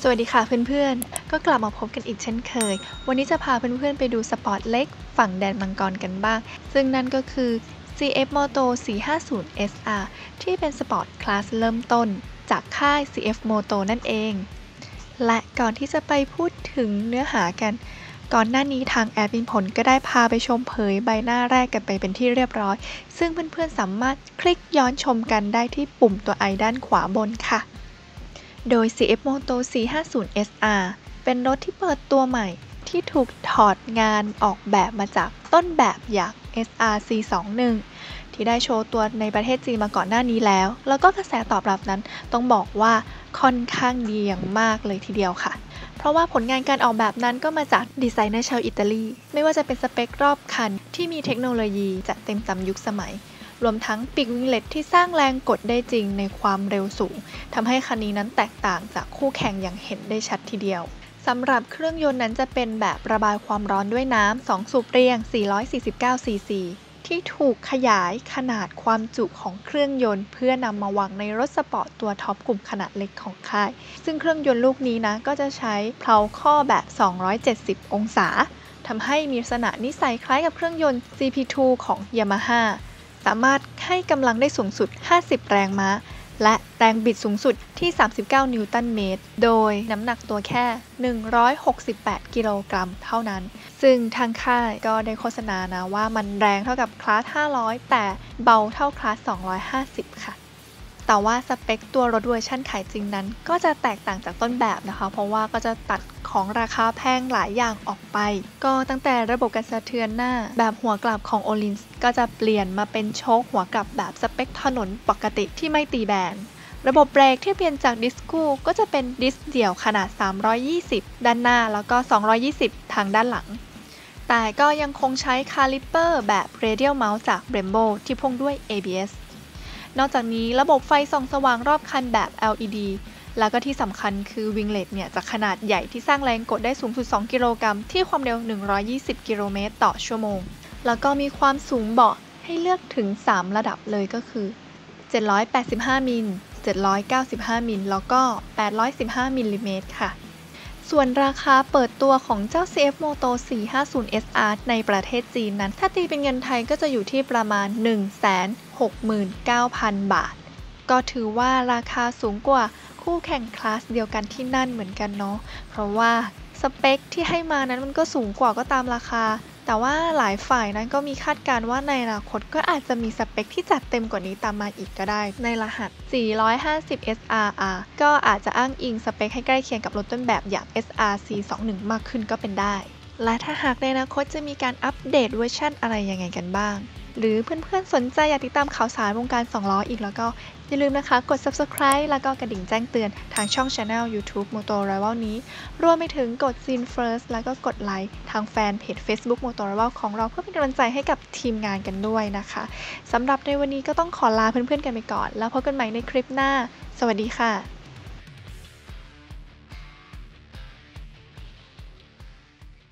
สวัสดีค่ะเพื่อนๆก็กลับมาพบกันอีกเช่นเคยวันนี้จะพาเพื่อนๆไปดูสปอร์ตเล็กฝั่งแดนมังกรกันบ้างซึ่งนั่นก็คือ CF Moto 450 SR ที่เป็นสปอร์ตคลาสเริ่มต้นจากค่าย CF Moto นั่นเองและก่อนที่จะไปพูดถึงเนื้อหากันก่อนหน้านี้ทางแอดมินผลก็ได้พาไปชมเผยใบหน้าแรกกันไปเป็นที่เรียบร้อยซึ่งเพื่อนๆสามารถคลิกย้อนชมกันได้ที่ปุ่มตัว i ด้านขวาบนค่ะโดย CF Moto 450 SR เป็นรถที่เปิดตัวใหม่ที่ถูกถอดงานออกแบบมาจากต้นแบบอย่าง SRC21 ที่ได้โชว์ตัวในประเทศจีนมาก่อนหน้านี้แล้วก็กระแสตอบรับนั้นต้องบอกว่าค่อนข้างดีอย่างมากเลยทีเดียวค่ะเพราะว่าผลงานการออกแบบนั้นก็มาจากดีไซเนอร์ชาวอิตาลีไม่ว่าจะเป็นสเปครอบคันที่มีเทคโนโลยีจัดเต็มตามยุคสมัยรวมทั้งปีกวิงเล็ตที่สร้างแรงกดได้จริงในความเร็วสูงทำให้คันนี้นั้นแตกต่างจากคู่แข่งอย่างเห็นได้ชัดทีเดียวสำหรับเครื่องยนต์นั้นจะเป็นแบบระบายความร้อนด้วยน้ำ2สูบเรียง449ซีซีที่ถูกขยายขนาดความจุของเครื่องยนต์เพื่อนำมาวางในรถสปอร์ตตัวท็อปกลุ่มขนาดเล็กของค่ายซึ่งเครื่องยนต์ลูกนี้นะก็จะใช้เพลาข้อแบบ270องศาทำให้มีลักษณะนิสัยคล้ายกับเครื่องยนต์ CP2 ของ Yamahaสามารถให้กำลังได้สูงสุด50แรงม้าและแรงบิดสูงสุดที่39นิวตันเมตรโดยน้ำหนักตัวแค่168กิโลกรัมเท่านั้นซึ่งทางค่ายก็ได้โฆษณานะว่ามันแรงเท่ากับคลาส500แต่เบาเท่าคลาส250ค่ะแต่ว่าสเปคตัวรถเวอร์ชั่นขายจริงนั้นก็จะแตกต่างจากต้นแบบนะคะเพราะว่าก็จะตัดของราคาแพงหลายอย่างออกไปก็ตั้งแต่ระบบการสะเทือนหน้าแบบหัวกลับของ Öhlins ก็จะเปลี่ยนมาเป็นโชคหัวกลับแบบสเปคถนนปกติที่ไม่ตีแบนระบบเบรกที่เปลี่ยนจากดิสคู่ก็จะเป็นดิสเดี่ยวขนาด320ด้านหน้าแล้วก็220ทางด้านหลังแต่ก็ยังคงใช้คาลิปเปอร์แบบ Radial Mount จาก Brembo ที่พ่วงด้วย ABSนอกจากนี้ระบบไฟส่องสว่างรอบคันแบบ LED แล้วก็ที่สำคัญคือวิงเล็ตเนี่ยจะขนาดใหญ่ที่สร้างแรงกดได้สูงสุด2กิโลกรัมที่ความเร็ว120กิโลเมตรต่อชั่วโมงแล้วก็มีความสูงเบาะให้เลือกถึง3ระดับเลยก็คือ785มิล795มิลแล้วก็815มิลลิเมตรค่ะส่วนราคาเปิดตัวของเจ้า CF Moto 450 SR ในประเทศจีนนั้นถ้าตีเป็นเงินไทยก็จะอยู่ที่ประมาณ 169,000 บาทก็ถือว่าราคาสูงกว่าคู่แข่งคลาสเดียวกันที่นั่นเหมือนกันเนาะเพราะว่าสเปคที่ให้มานั้นมันก็สูงกว่าก็ตามราคาแต่ว่าหลายฝ่ายนั้นก็มีคาดการณ์ว่าในอนาคตก็อาจจะมีสเปคที่จัดเต็มกว่านี้ตามมาอีกก็ได้ในรหัส450 SRR ก็อาจจะอ้างอิงสเปคให้ใกล้เคียงกับรถต้นแบบอย่าง SRC21 มากขึ้นก็เป็นได้และถ้าหากในอนาคตจะมีการอัปเดตเวอร์ชันอะไรยังไงกันบ้างหรือเพื่อนๆสนใจอยากติดตามข่าวสารวงการ2ล้ออีกแล้วก็อย่าลืมนะคะกด Subscribe แล้วก็กระดิ่งแจ้งเตือนทางช่อง Channel YouTube Moto Rival นี้รวมไปถึงกด Scene First แล้วก็กดไลค์ทางแฟนเพจ Facebook Moto Rival ของเราเพื่อเป็นกำลังใจให้กับทีมงานกันด้วยนะคะสำหรับในวันนี้ก็ต้องขอลาเพื่อนๆกันไปก่อนแล้วพบกันใหม่ในคลิปหน้าสวัสดีค่ะ